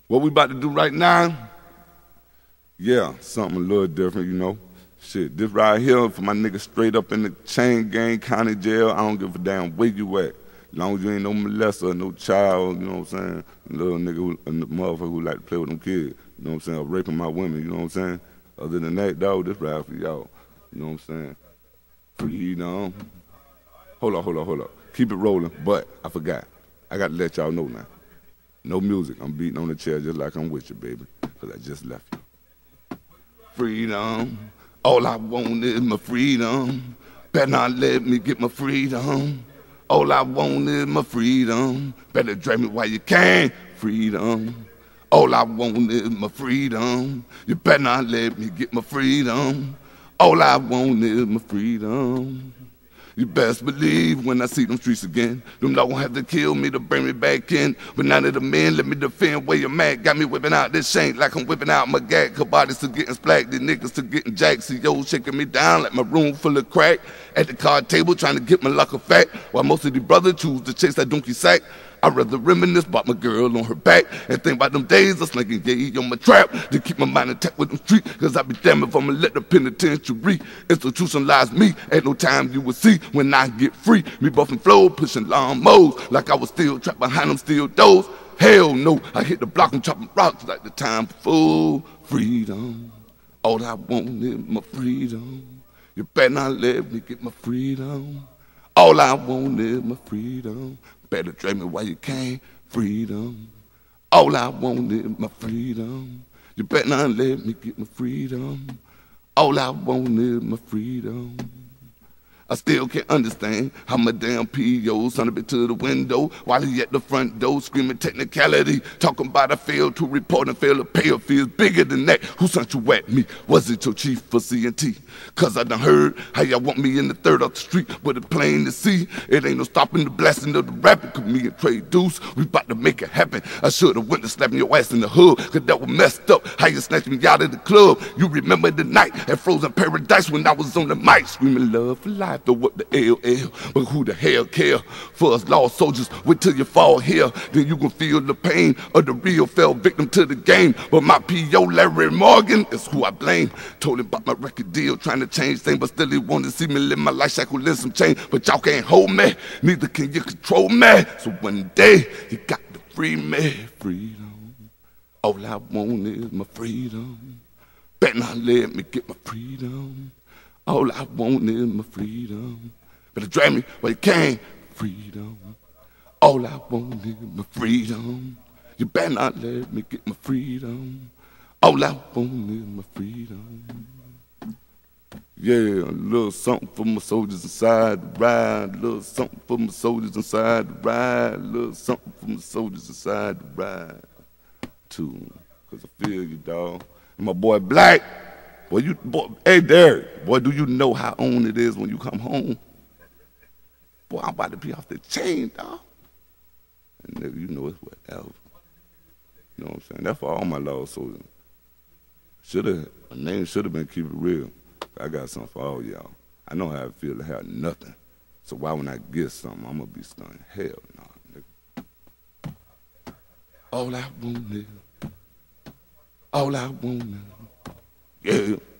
What we about to do right now? Yeah, something a little different, you know. Shit, this right here for my niggas straight up in the chain gang, county jail. I don't give a damn where you at. As long as you ain't no molester, no child, you know what I'm saying? A little nigga, a motherfucker who like to play with them kids, you know what I'm saying? Or raping my women, you know what I'm saying? Other than that, dog, this right for y'all, you know what I'm saying? Freedom. Hold up. Keep it rolling, but I forgot. I got to let y'all know now. No music. I'm beating on the chair just like I'm with you, baby, because I just left you. Freedom. All I want is my freedom. Better not let me get my freedom. All I want is my freedom. Better drag me while you can. Freedom. All I want is my freedom. You better not let me get my freedom. All I want is my freedom. You best believe when I see them streets again, them dogs gon' have to kill me to bring me back in. But now that the men let me defend where you're mad, got me whipping out this shank like I'm whipping out my gag. Cause bodies still getting splacked, these niggas still getting jacked. CEOs shaking me down like my room full of crack. At the card table trying to get my luck a fact, while most of these brothers choose to chase that donkey sack. I'd rather reminisce about my girl on her back and think about them days of slinging gay on my trap to keep my mind intact with them streets. Cause I be damned if I'ma let the penitentiary institutionalize me. Ain't no time you will see when I get free. Me buffing flow, pushing lawnmowers like I was still trapped behind them steel doors. Hell no, I hit the block and chopping rocks like the time for full freedom. All I want is my freedom. You better not let me get my freedom. All I want is my freedom. Better drag me while you can, freedom. All I want is my freedom. You better not let me get my freedom. All I want is my freedom. I still can't understand how my damn P.O. son of it to the window while he at the front door screaming technicality, talking about I failed to report and failed to pay a fee. It's bigger than that. Who sent you at me? Was it your chief for C&T? Cause I done heard how y'all want me in the third off the street with it plain to see. It ain't no stopping the blasting of the rapping. Cause me and Trey Deuce, we about to make it happen. I should've went to slapping your ass in the hood, cause that was messed up. How you snatched me out of the club. You remember the night at Frozen Paradise when I was on the mic screaming love for life. To what the LL, but who the hell care for us lost soldiers? Wait till you fall here, then you can feel the pain of the real fell victim to the game. But my P.O. Larry Morgan is who I blame. Told him about my record deal, trying to change things, but still he wanted to see me live my life shackled in some chain. But y'all can't hold me, neither can you control me. So one day you got to free me, freedom. All I want is my freedom. Better not let me get my freedom. All I want is my freedom. Better drag me while you can, freedom. All I want is my freedom. You better not let me get my freedom. All I want is my freedom. Yeah, a little something for my soldiers inside the ride. A little something for my soldiers inside the ride. A little something for my soldiers inside the ride. Too, cause I feel you, dawg. And my boy Black. Boy, hey Derek, boy, do you know how on it is when you come home? Boy, I'm about to be off the chain, dog. And nigga, you know it's whatever. You know what I'm saying? That's for all my lost soldiers. My name should have been Keep It Real. I got something for all y'all. I know how it feel to have nothing. So why when I get something, I'm gonna be stunned? Hell no, nigga. All I want is, yeah.